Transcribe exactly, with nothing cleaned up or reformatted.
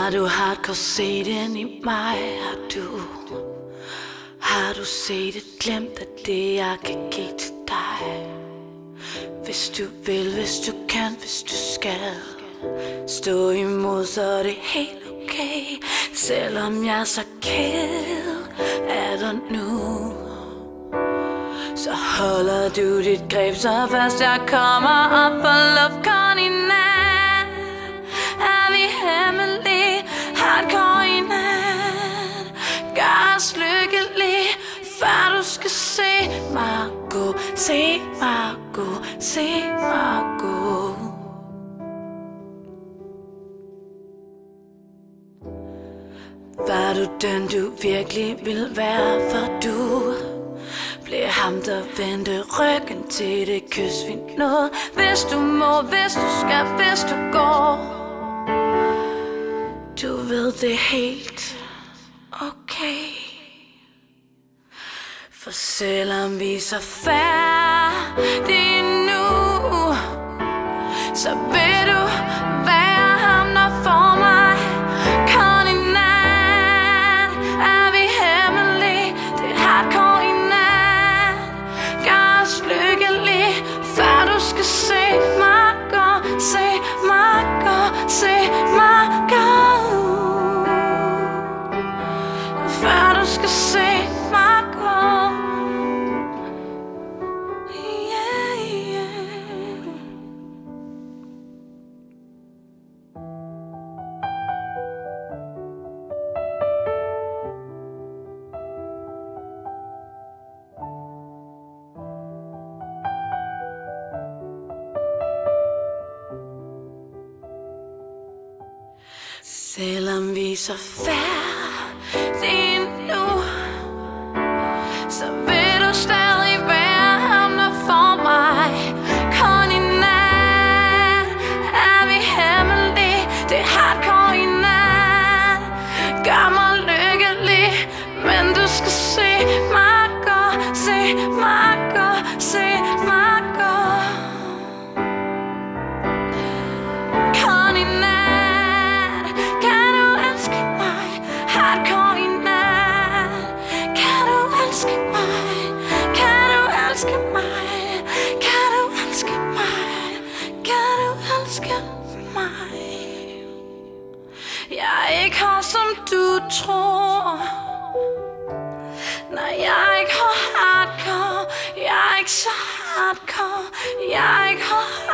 Har du hardcore set ind i mig? Har du Har du set et glimt af det, jeg kan give til dig? Hvis du vil, hvis du kan, hvis du skal stå imod, så er det helt okay. Selvom jeg er så ked af dig nu, så holder du dit greb så fast. Jeg kommer op for luftkorn i nat. Er vi hemmelige, hardcore i nat. Gør os lykkelig, før du skal se mig gå. Se mig gå, se mig gå. Var du den du virkelig vil være, for du blev ham der vendte ryggen til det kys vi nåede. Hvis du må, hvis du skal, hvis du går, du ved det helt okay. For selvom vi er så færdige nu, så vil du være ham der får mig. Kun i nat er vi hemmelige, det er hardcore i nat. Gør os lykkelig, før du skal se mig gå. Se mig gå, se mig gå. Før du skal se mig gå. Selvom vi er så færdige nu, så vil du stadig være ham der får mig. Kun i nat er vi hemmelige, det er hardcore i nat. Gør mig lykkelig, men du skal se mig gå. Se mig gå, se mig gå. Kun i nat jeg er ikke hård som du tror. Nej, jeg er ikke hardcore. Jeg er ikke så hardcore. Jeg er ikke hardcore.